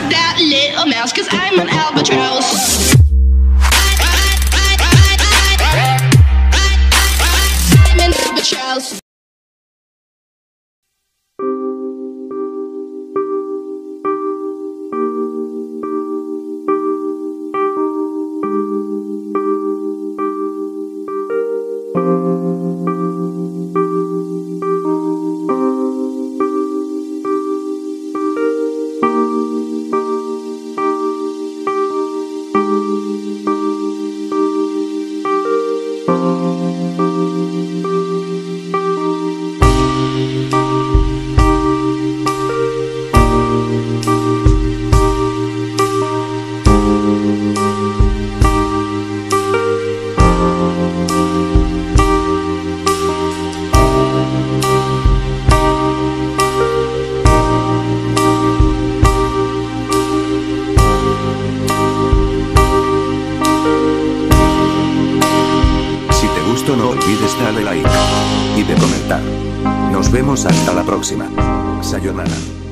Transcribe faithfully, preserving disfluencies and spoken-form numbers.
that little mouse, cause I'm an albatross. I'm an albatross. No olvides darle like y de comentar. Nos vemos hasta la próxima. Sayonara.